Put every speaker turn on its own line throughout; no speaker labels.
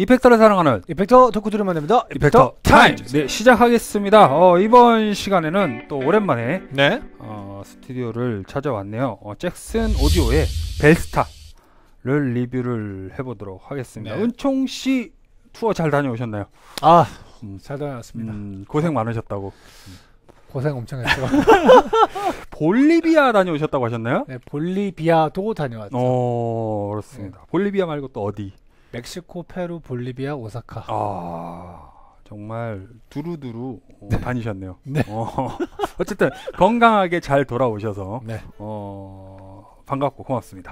이펙터를 사랑하는
이펙터 덕후들을 만납니다.
이펙터 타임즈. 네, 시작하겠습니다. 이번 시간에는 또 오랜만에
네.
스튜디오를 찾아왔네요. 잭슨 오디오의 벨스타를 리뷰를 해보도록 하겠습니다.
네.
은총 씨 투어 잘 다녀오셨나요?
잘 다녀왔습니다.
고생 많으셨다고.
고생 엄청 했어요.
볼리비아 다녀오셨다고 하셨나요?
네, 볼리비아도 다녀왔죠.
그렇습니다. 볼리비아 말고 또 어디?
멕시코, 페루, 볼리비아, 오사카.
정말 두루두루 다니셨네요.
네.
어쨌든 건강하게 잘 돌아오셔서
네.
반갑고 고맙습니다.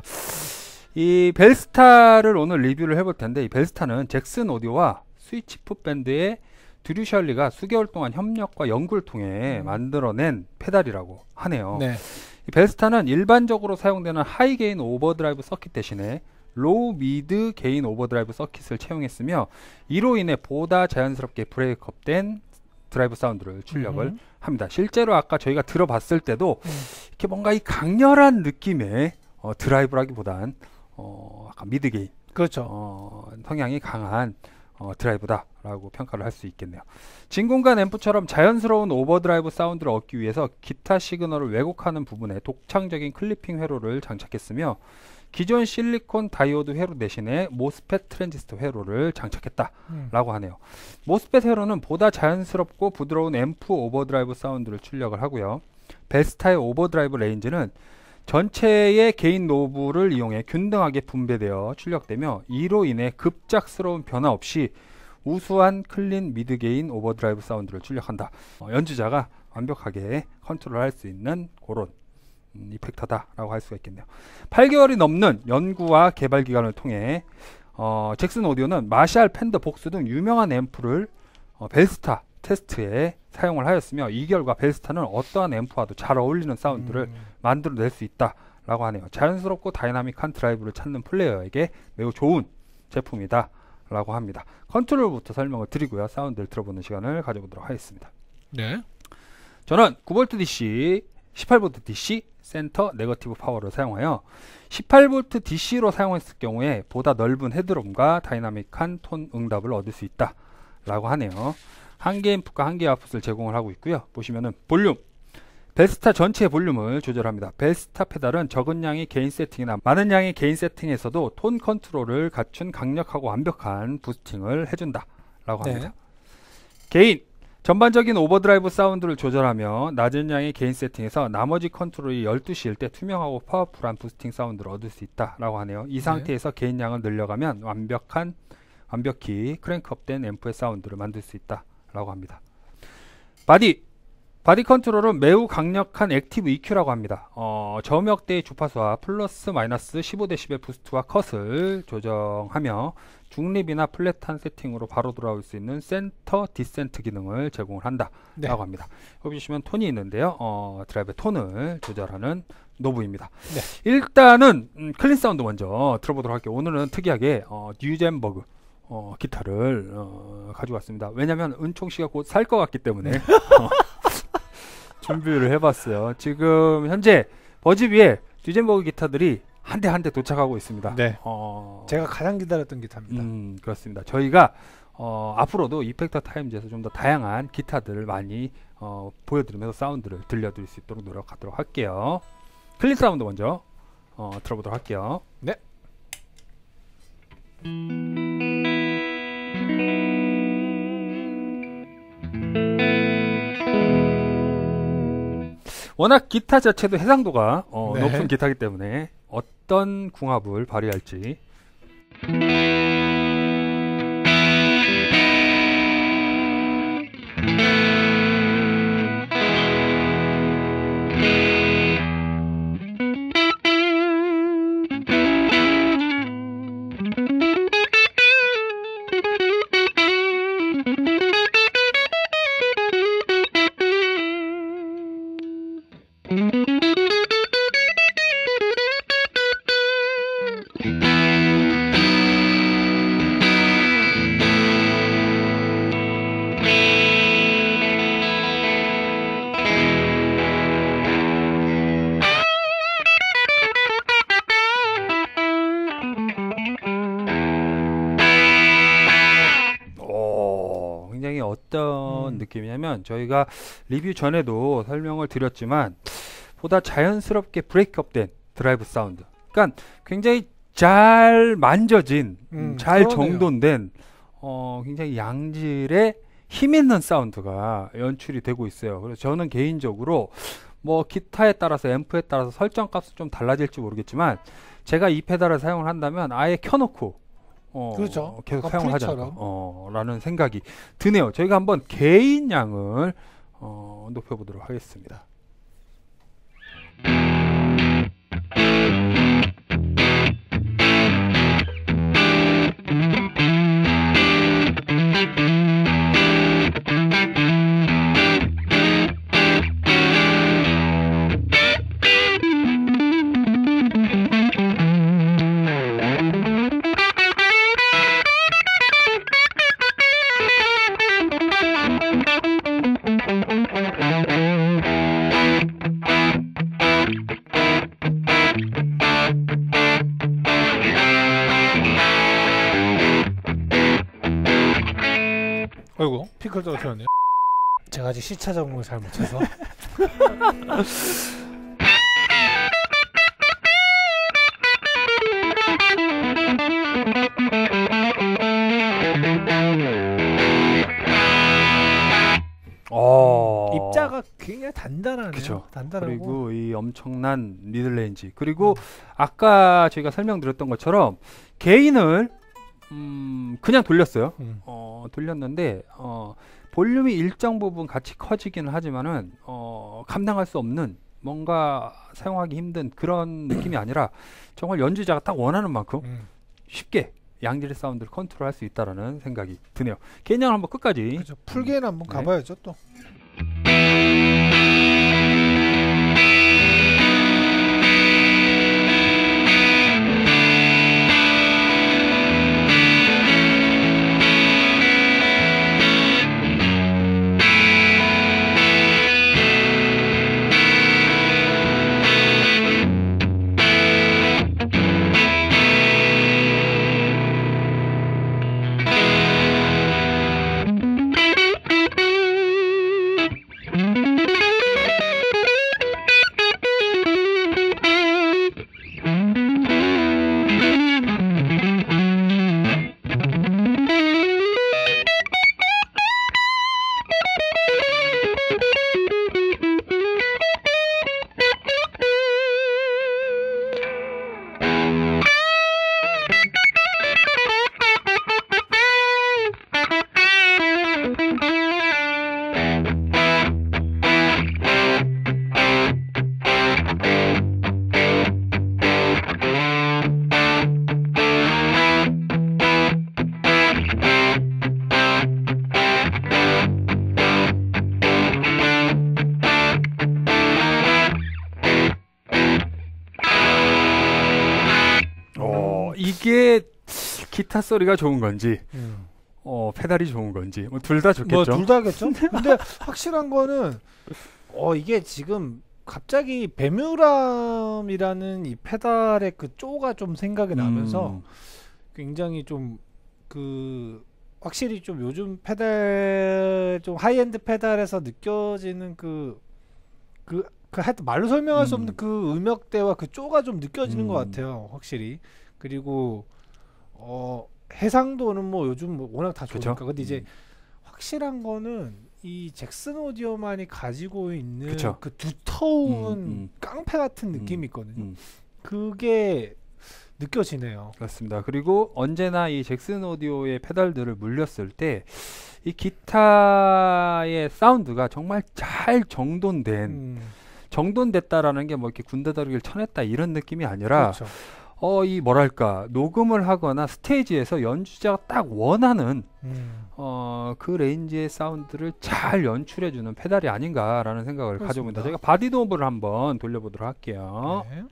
이 벨스타를 오늘 리뷰를 해볼 텐데, 이 벨스타는 잭슨 오디오와 스위치풋 밴드의 드류 셜리가 수개월 동안 협력과 연구를 통해 만들어낸 페달이라고 하네요.
네.
이 벨스타는 일반적으로 사용되는 하이 게인 오버드라이브 서킷 대신에 로우 미드 게인 오버드라이브 서킷을 채용했으며, 이로 인해 보다 자연스럽게 브레이크업된 드라이브 사운드를 출력을 합니다. 실제로 아까 저희가 들어봤을 때도 이렇게 뭔가 이 강렬한 느낌의 드라이브라기보단 약간 미드 게인,
그렇죠.
성향이 강한 드라이브다라고 평가를 할 수 있겠네요. 진공관 앰프처럼 자연스러운 오버드라이브 사운드를 얻기 위해서 기타 시그널을 왜곡하는 부분에 독창적인 클리핑 회로를 장착했으며, 기존 실리콘 다이오드 회로 대신에 모스펫 트랜지스터 회로를 장착했다라고 하네요. 모스펫 회로는 보다 자연스럽고 부드러운 앰프 오버드라이브 사운드를 출력을 하고요. 벨스타의 오버드라이브 레인지는 전체의 게인 노브를 이용해 균등하게 분배되어 출력되며, 이로 인해 급작스러운 변화 없이 우수한 클린 미드 게인 오버드라이브 사운드를 출력한다. 연주자가 완벽하게 컨트롤할 수 있는 그런 이펙터다라고 할 수가 있겠네요. 8개월이 넘는 연구와 개발 기간을 통해 잭슨 오디오는 마샬, 펜더, 복스 등 유명한 앰프를 벨스타 테스트에 사용을 하였으며, 이 결과 벨스타는 어떠한 앰프와도 잘 어울리는 사운드를 만들어낼 수 있다라고 하네요. 자연스럽고 다이나믹한 드라이브를 찾는 플레이어에게 매우 좋은 제품이다 라고 합니다. 컨트롤부터 설명을 드리고요, 사운드를 들어보는 시간을 가져보도록 하겠습니다.
네.
저는 9V DC, 18V DC 센터 네거티브 파워를 사용하여 18V DC로 사용했을 경우에 보다 넓은 헤드룸과 다이나믹한 톤 응답을 얻을 수 있다 라고 하네요. 한 개 인풋과 한 개 아웃풋을 제공을 하고 있고요. 보시면은 볼륨, 벨스타 전체의 볼륨을 조절합니다. 벨스타 페달은 적은 양의 게인 세팅이나 많은 양의 게인 세팅에서도 톤 컨트롤을 갖춘 강력하고 완벽한 부스팅을 해준다 라고 합니다.
네.
게인, 전반적인 오버드라이브 사운드를 조절하며 낮은 양의 게인 세팅에서 나머지 컨트롤이 12시일 때 투명하고 파워풀한 부스팅 사운드를 얻을 수 있다 라고 하네요. 이 상태에서 게인 양을 늘려가면 완벽히 크랭크업된 앰프의 사운드를 만들 수 있다 라고 합니다. 바디 컨트롤은 매우 강력한 액티브 EQ라고 합니다. 저음역대의 주파수와 플러스 마이너스 15dB 부스트와 컷을 조정하며 중립이나 플랫한 세팅으로 바로 돌아올 수 있는 센터 디센트 기능을 제공을 한다 라고 합니다. 여기 보시면 톤이 있는데요. 드라이브 톤을 조절하는 노브입니다.
네.
일단은 클린 사운드 먼저 들어보도록 할게요. 오늘은 특이하게 뉴젠버그 기타를 가지고 왔습니다. 왜냐면 은총 씨가 곧 살 것 같기 때문에 준비를 해봤어요. 지금 현재 버즈비에 뉴젠버그 기타들이 한 대 한 대 도착하고 있습니다.
네. 제가 가장 기다렸던 기타입니다.
그렇습니다. 저희가 앞으로도 이펙터 타임즈에서 좀 더 다양한 기타들을 많이 보여드리면서 사운드를 들려드릴 수 있도록 노력하도록 할게요. 클린 사운드 먼저 들어보도록 할게요.
네.
워낙 기타 자체도 해상도가
네.
높은 기타이기 때문에 어떤 궁합을 발휘할지. 어떤 느낌이냐면 저희가 리뷰 전에도 설명을 드렸지만 보다 자연스럽게 브레이크업된 드라이브 사운드. 그러니까 굉장히 잘 만져진, 잘
그러네요.
정돈된 굉장히 양질의 힘 있는 사운드가 연출이 되고 있어요. 그래서 저는 개인적으로 뭐 기타에 따라서 앰프에 따라서 설정 값은 좀 달라질지 모르겠지만 제가 이 페달을 사용을 한다면 아예 켜놓고
그렇죠.
계속
약간
사용을 하지
프리처럼.
않을까 라는 생각이 드네요. 저희가 한번 개인량을 높여보도록 하겠습니다.
아이고 피클 떨어뜨렸네요. 제가 아직 시차 적응을 잘 못해서. 입자가 굉장히 단단하네요.
그쵸.
단단하고.
그리고 이 엄청난 미들레인지 그리고 아까 저희가 설명드렸던 것처럼 게인을 그냥 돌렸어요. 돌렸는데 볼륨이 일정 부분 같이 커지기는 하지만은 감당할 수 없는 뭔가 사용하기 힘든 그런 느낌이 아니라 정말 연주자가 딱 원하는 만큼 쉽게 양질의 사운드를 컨트롤할 수 있다라는 생각이 드네요. 개인량을 한번 끝까지.
그렇죠. 풀게는 한번 가봐야죠 또.
이게 기타 소리가 좋은 건지 페달이 좋은 건지 뭐 둘 다 좋겠죠.
뭐 둘 다겠죠. 근데 확실한 거는 이게 지금 갑자기 베뮤람이라는 이 페달의 그 쪼가 좀 생각이 나면서 굉장히 좀 확실히 좀 요즘 페달 좀 하이엔드 페달에서 느껴지는 하여튼 말로 설명할 수 없는 그 음역대와 그 쪼가 좀 느껴지는 것 같아요. 확실히. 그리고 해상도는 뭐 요즘 뭐 워낙 다 좋으니까. 근데 이제 확실한 거는 이 잭슨 오디오만이 가지고 있는
그쵸.
그 두터운 깡패 같은 느낌이 있거든요. 그게 느껴지네요.
그렇습니다. 그리고 언제나 이 잭슨 오디오의 페달들을 물렸을 때 이 기타의 사운드가 정말 잘 정돈됐다라는 게 뭐 이렇게 군더더기를 쳐냈다 이런 느낌이 아니라
그렇죠.
이 뭐랄까 녹음을 하거나 스테이지에서 연주자가 딱 원하는 그 레인지의 사운드를 잘 연출해주는 페달이 아닌가라는 생각을 가져봅니다. 제가 바디 노브를 한번 돌려보도록 할게요.
네.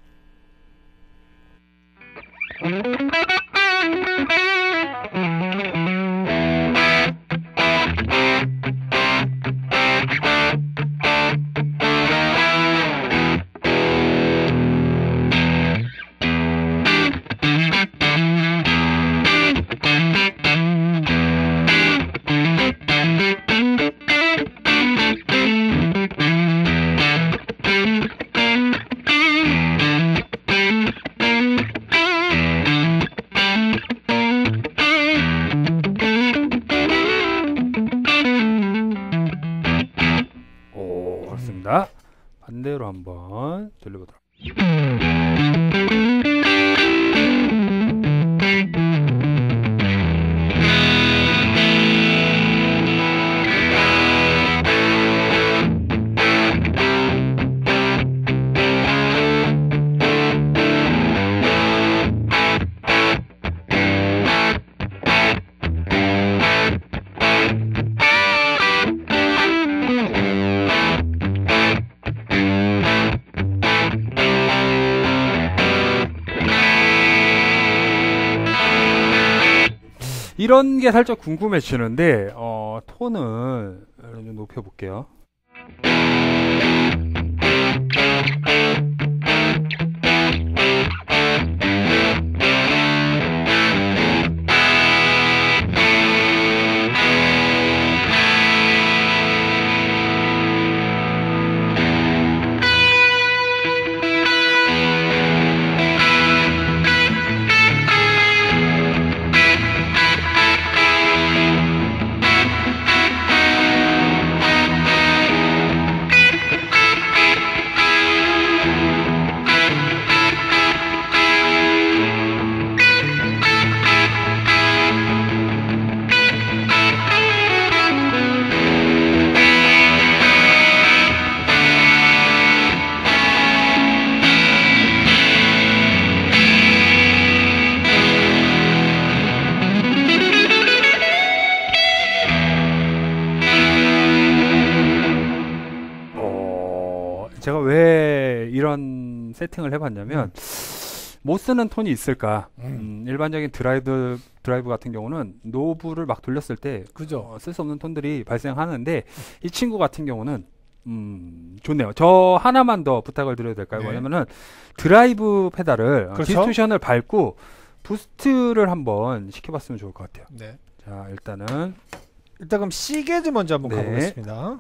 좋습니다. 반대로 한번 돌려보도록. 이런 게 살짝 궁금해지는데 톤을 좀 높여볼게요. 제가 왜 이런 세팅을 해봤냐면 못 쓰는 톤이 있을까. 일반적인 드라이브 같은 경우는 노브를 막 돌렸을 때
그죠.
쓸 수 없는 톤들이 발생하는데 이 친구 같은 경우는 좋네요. 저 하나만 더 부탁을 드려도 될까요?
네.
뭐냐면은 드라이브 페달을
그렇죠.
디스토션을 밟고 부스트를 한번 시켜봤으면 좋을 것 같아요.
네.
자, 일단
그럼 C 게이지 먼저 한번
네.
가보겠습니다.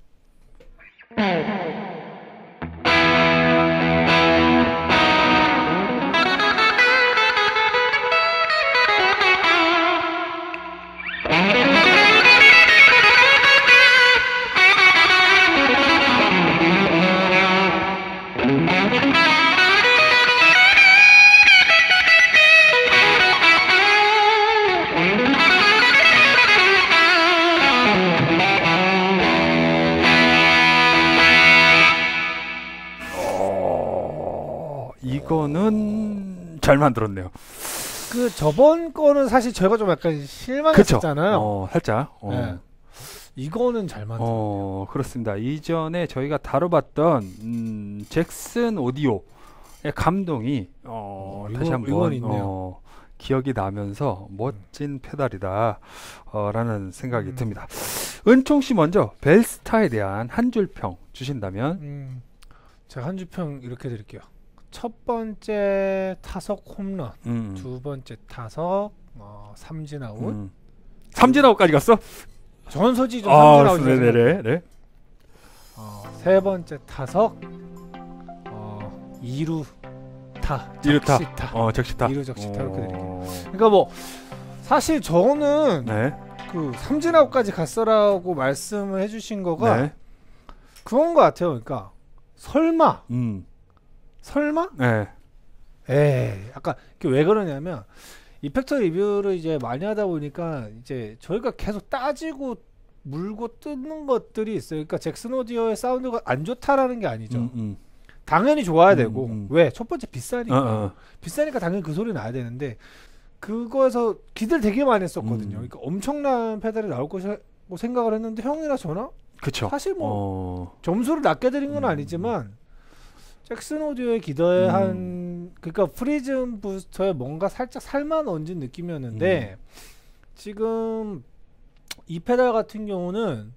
이거는 잘 만들었네요.
그 저번 거는 사실 저희가 좀 약간 실망했잖아요.
살짝.
네. 이거는 잘 만들었네요.
그렇습니다. 이전에 저희가 다뤄봤던 잭슨 오디오의 감동이 다시 한번 기억이 나면서 멋진 페달이다 라는 생각이 듭니다. 은총 씨 먼저 벨스타에 대한 한 줄 평 주신다면?
제가 한 줄 평 이렇게 드릴게요. 첫 번째 타석 홈런, 두 번째 타석 삼진 아웃.
삼진 아웃까지 갔어?
전서지죠. 삼진 아웃.
네네네.
세 번째 타석 2루 타.
적시타.
2루 적시타 이렇게 드릴게요. 그러니까 뭐 사실 저는 그 삼진 아웃까지 갔어라고 말씀을 해주신 거가 그런 것 같아요. 그러니까 설마?
네.
약간 왜 그러냐면 이펙터 리뷰를 이제 많이 하다 보니까 이제 저희가 계속 따지고 물고 뜯는 것들이 있어요. 그러니까 잭슨 오디오의 사운드가 안 좋다라는 게 아니죠. 당연히 좋아야 되고 왜? 첫 번째 비싸니까. 비싸니까 당연히 그 소리 나야 되는데 그거에서 기대를 되게 많이 했었거든요. 그러니까 엄청난 페달이 나올 것이라고 생각을 했는데 형이나 저나
그쵸.
사실 뭐 점수를 낮게 드린 건 아니지만 잭슨 오디오에 기대한 그러니까 프리즘 부스터에 뭔가 살짝 살만 얹은 느낌이었는데 지금 이 페달 같은 경우는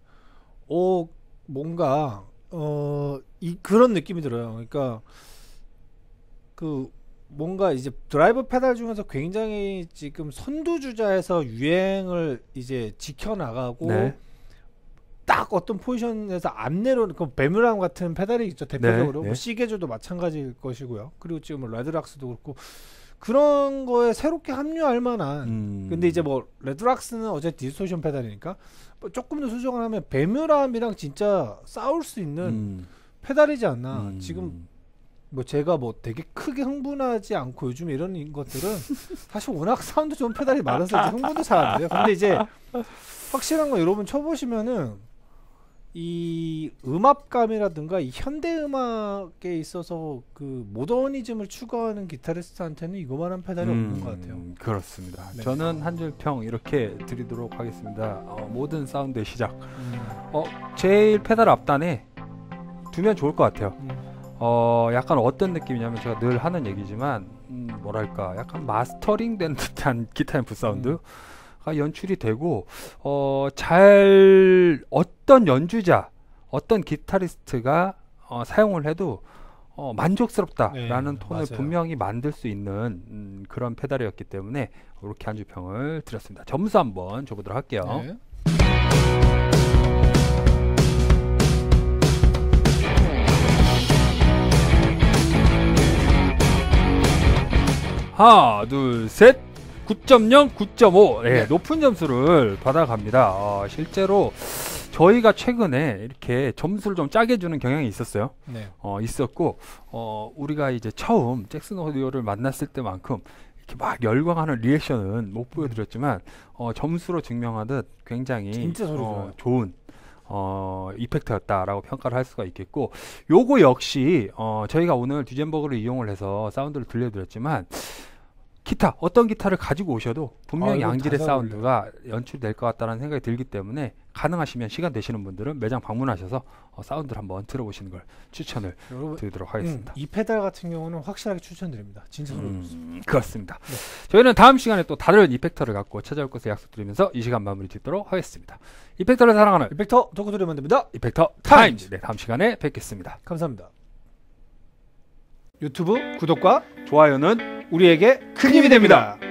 뭔가 그런 느낌이 들어요. 그러니까 그 뭔가 이제 드라이브 페달 중에서 굉장히 지금 선두주자에서 유행을 이제 지켜나가고 딱 어떤 포지션에서 안 내려오는 그 베뮤람 같은 페달이 있죠. 대표적으로 뭐 시계조도 마찬가지일 것이고요. 그리고 지금 레드락스도 그렇고 그런 거에 새롭게 합류할 만한 근데 이제 뭐 레드락스는 어제 디스토션 페달이니까 뭐 조금 더 수정을 하면 베뮤람이랑 진짜 싸울 수 있는 페달이지 않나. 지금 뭐 제가 뭐 되게 크게 흥분하지 않고 요즘 이런 것들은 사실 워낙 사운드 좋은 페달이 많아서 이제 흥분도 잘 안 돼요. 근데 이제 확실한 거 여러분 쳐보시면은 이 음압감이라든가 이 현대 음악에 있어서 그 모더니즘을 추구하는 기타리스트한테는 이거만한 페달이 없는 것 같아요.
그렇습니다.
네.
저는 한 줄 평 이렇게 드리도록 하겠습니다. 모든 사운드의 시작. 제일 페달 앞단에 두면 좋을 것 같아요. 약간 어떤 느낌이냐면 제가 늘 하는 얘기지만 뭐랄까 약간 마스터링 된 듯한 기타 앰프 사운드가 연출이 되고 잘 어떤 연주자 어떤 기타리스트가 사용을 해도 만족스럽다라는
네,
톤을
맞아요.
분명히 만들 수 있는 그런 페달이었기 때문에 이렇게 한 줄 평을 드렸습니다. 점수 한번 줘보도록 할게요.
네.
하나 둘 셋 9.0 9.5 네,
네.
높은 점수를 받아갑니다. 실제로 저희가 최근에 이렇게 점수를 좀 짜게 주는 경향이 있었어요.
네.
있었고 우리가 이제 처음 잭슨 오디오를 만났을 때만큼 이렇게 막 열광하는 리액션은 못 보여드렸지만 점수로 증명하듯 굉장히
진짜 소리 좋아요.
좋은 이펙트였다라고 평가를 할 수가 있겠고, 요거 역시 저희가 오늘 듀젠버그를 이용을 해서 사운드를 들려드렸지만 기타 어떤 기타를 가지고 오셔도 분명히
이거
양질의
다
사운드가 연출될 것 같다는 생각이 들기 때문에 가능하시면 시간 되시는 분들은 매장 방문하셔서 사운드를 한번 들어보시는 걸 추천을
여러분
드리도록 하겠습니다.
이 페달 같은 경우는 확실하게 추천드립니다. 진짜 소리 좋습니다.
그렇습니다.
네.
저희는 다음 시간에 또 다른 이펙터를 갖고 찾아올 것을 약속드리면서 이 시간 마무리 짓도록 하겠습니다. 이펙터를 사랑하는
이펙터 덕후들이 만듭니다.
이펙터 타임즈. 네, 다음 시간에 뵙겠습니다.
감사합니다. 유튜브 구독과
좋아요는
우리에게 큰 힘이 됩니다.